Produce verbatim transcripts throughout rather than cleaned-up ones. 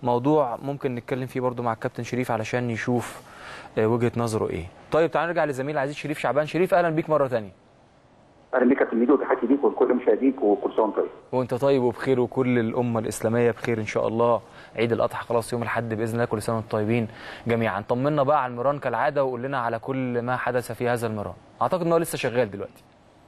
موضوع ممكن نتكلم فيه برضو مع الكابتن شريف علشان يشوف وجهة نظره ايه. طيب تعالى نرجع لزميل العزيز شريف شعبان. شريف اهلا بيك مره ثانيه. اهلا بيك يا كابتن ميدو، وتحياتي ليك ولكل مشاهديك وكل سنه وانت طيب. وانت طيب وبخير وكل الامه الاسلاميه بخير ان شاء الله. عيد الاضحى خلاص يوم الاحد باذن الله، كل سنه وانتم طيبين جميعا. طمنا بقى على المران كالعاده وقول لنا على كل ما حدث في هذا المران. اعتقد ان هو لسه شغال دلوقتي.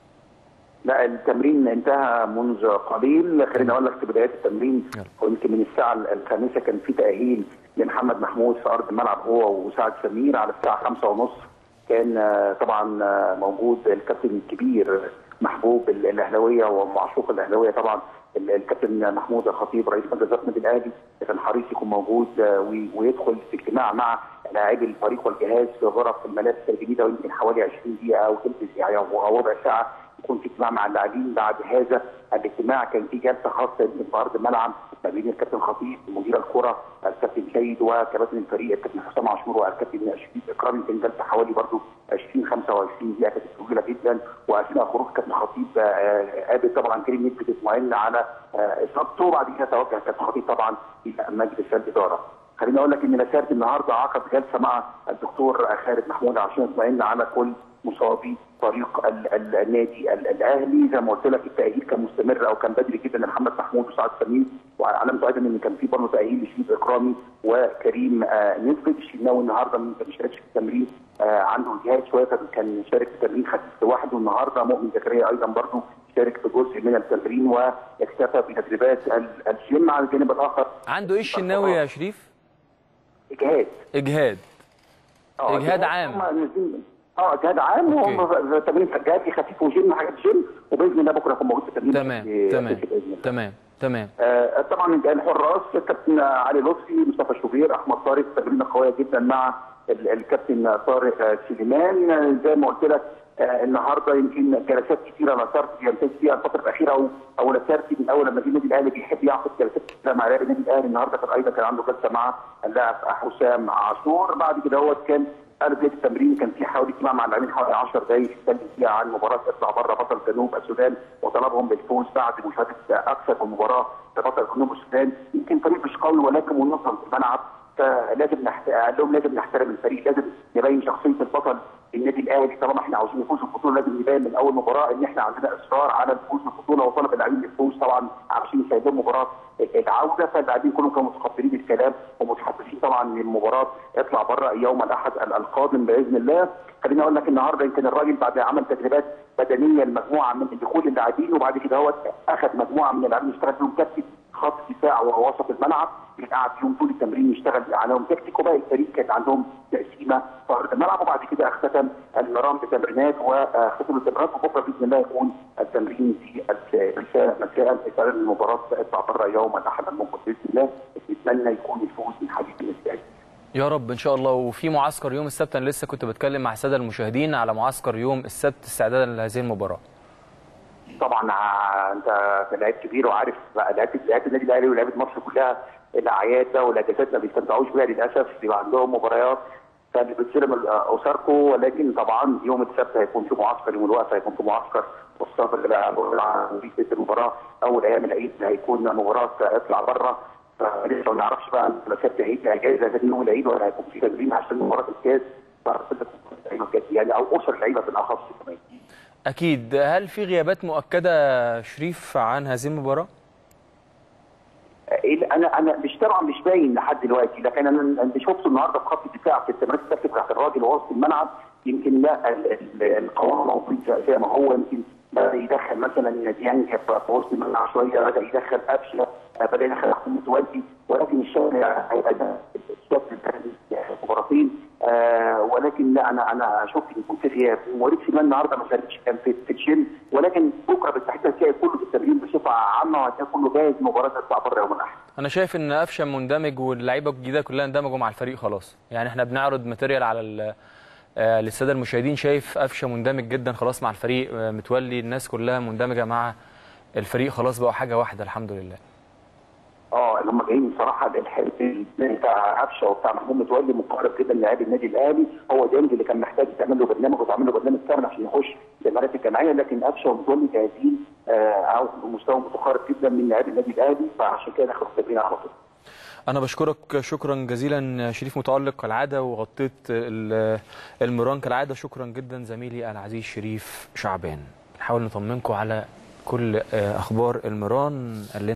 لا التمرين انتهى منذ قليل. خليني اقول لك في بدايه التمرين يمكن من الساعه الخامسه كان في تاهيل لمحمد محمود في ارض الملعب هو وسعد سمير. على الساعه خمسة ونص كان طبعا موجود الكابتن الكبير محبوب الاهلاويه ومعشوق الاهلاويه طبعا الكابتن محمود الخطيب رئيس مجلس اداره النادي الاهلي، كان حريص يكون موجود ويدخل في اجتماع مع لاعبي الفريق والجهاز في غرف الملابس الجديده، ويمكن حوالي عشرين دقيقه او ثلث يعني او ربع ساعه يكون في اجتماع مع اللاعبين. بعد هذا الاجتماع كان في جلسه خاصه في ارض الملعب ما بين الكابتن خطيب مدير الكره الكابتن سيد وكباتن الفريق الكابتن حسام عاشور والكابتن شريف اكرامي. كان جلسه حوالي برضه عشرين خمسة وعشرين دقيقه كانت طويله جدا، واثناء خروج الكابتن خطيب قابل طبعا كريم نسبه اطمئن على اصابته، وبعد كده توجه الكابتن خطيب طبعا الى مجلس الاداره. خليني اقول لك ان مسيره النهارده عقد جلسه مع الدكتور خالد محمود عشان يطمئن على كل مصابي فريق النادي الاهلي. زي ما قلت لك التاهيل كان مستمر او كان بدري جدا لمحمد محمود وسعد سمير، وعلامته ايضا ان كان في برضه تاهيل لشريف اكرامي وكريم نسبت. الشناوي النهارده ما شاركش في التمرين، عنده اجهاد شويه فكان شارك في التمرين خفيف لوحده. النهارده مؤمن زكريا ايضا برضه شارك في جزء من التمرين واكتفى بتدريبات الجيم. على الجانب الاخر عنده ايه الشناوي يا شريف؟ اجهاد اجهاد اجهاد عام اه اجهاد عام وهم تمرين فجاتي خفيف وجيم حاجات جيم، وباذن الله بكره يكون موجود في التمرين. تمام تمام تمام تمام. آه طبعا الحراس الكابتن علي لطفي مصطفى شوبير احمد طارق تمرينه قويه جدا مع الكابتن طارق سليمان. زي ما قلت لك آه النهارده يمكن جلسات كثيره لاسارتي يمتاز فيها الفتره الاخيره او او لاسارتي من اول لما جه النادي الاهلي بيحب يعقد جلسات كثيره مع لاعبي النادي الاهلي. النهارده كان ايضا كان عنده جلسه مع اللاعب حسام عاشور. بعد كده هو كان قبل بدايه التمرين كان في حوالي اجتماع مع اللاعبين حوالي عشر دقائق يتكلم فيها عن مباراه اطلع بره بطل جنوب السودان وطلبهم بالفوز بعد مشاهده اكثر من مباراه لبطل جنوب السودان. يمكن فريق مش قوي ولكن منظم في الملعب، فلازم نحت... قال لهم لازم نحترم الفريق، لازم نبين شخصيه البطل النادي الاهلي. طالما احنا عاوزين نفوز بالبطوله لازم نبين من اول مباراه ان احنا عندنا اصرار على الفوز بالبطوله وطلب اللاعبين للفوز طبعا عشان يساعدوا مباراه العوده. فاللاعبين كلهم كانوا متقبلين الكلام ومتحمسين طبعا للمباراه اطلع بره يوم الاحد القادم باذن الله. خليني اقول لك النهارده يمكن الراجل بعد عمل تدريبات بدنيه لمجموعه من دخول اللاعبين، وبعد كده هو اخذ مجموعه من اللاعبين اشتغل فيهم تكتيك خط دفاع ووسط الملعب، قعد فيهم طول التمرين يشتغل عليهم تكتيك، وباقي الفريق كانت عندهم تقسيمه في ارض الملعب. وبعد كده اختتم المران بتمرينات وختم التمرينات، وبكره باذن الله يكون التمرين في مساء استعدادا للمباراه تطلع بره يوم الاحد المقبل باذن الله. نتمنى يكون الفوز من حديث النادي يا رب ان شاء الله. وفي معسكر يوم السبت، انا لسه كنت بتكلم مع الساده المشاهدين على معسكر يوم السبت استعدادا لهذه المباراه. طبعا انت لعيب كبير وعارف لعيبه لعيبه النادي الاهلي ولعيبه مصر كلها الاعياد ده والاجازات ما بيستمتعوش بيها للاسف، بيبقى عندهم مباريات كانت بتسلم اساركو، ولكن طبعا يوم السبت هيكون في معسكر، يوم الوقفه هيكون في معسكر والصبر في المباراه اول ايام العيد هيكون مباراه اطلع بره. فلسه ما نعرفش بقى السبت هيجي اجازه ثاني يوم العيد ولا هيكون في تمرين عشان مباراه الكاس يعني او اسر اللعيبه بالاخص كمان. اكيد. هل في غيابات مؤكده شريف عن هذه المباراه؟ انا انا مش طبعا مش باين لحد دلوقتي، لكن انا اللي شفته النهارده في خط الدفاع في التمريرات الثابته بتاعت الراجل وسط الملعب يمكن لا القوام موجود زي ما هو. يمكن بدا يدخل مثلا ديانج في وسط الملعب شويه، بدا يدخل قفشه، بدا يدخل محمود متولي، ولكن الشغل هيبقى ده الشكل مباراتين. آه ولكن لا انا انا شفت ان يكون في غياب. وليد سليمان النهارده ما شاركش كان في, في الجيم، ولكن بكره بالتحديد هتلاقي كله في التمرين بصفه عامه وهتلاقي كله جاهز مباراه تطلع بره يوم الاحد. انا شايف ان قفشه مندمج واللعيبه الجديده كلها اندمجوا مع الفريق خلاص، يعني احنا بنعرض ماتيريال على آه للساده المشاهدين، شايف قفشه مندمج جدا خلاص مع الفريق، آه متولي الناس كلها مندمجه مع الفريق خلاص بقوا حاجه واحده الحمد لله. اه اللي هم جايين بصراحه الحته بتاع قفشه وبتاع محمود متولي مقارب جدا للاعبي النادي الاهلي، هو ديانج اللي كان محتاج تعمل له برنامج وتعمل له برنامج كامل عشان يخش للمباريات الجماعيه، لكن قفشه ومتولي جاهزين آه او مستوى متقارب جدا من لاعبي النادي الاهلي، فعشان كده دخلوا التمرين على طول. انا بشكرك شكرا جزيلا شريف متالق كالعاده، وغطيت المران كالعاده. شكرا جدا زميلي العزيز شريف شعبان. نحاول نطمنكم على كل اخبار المران.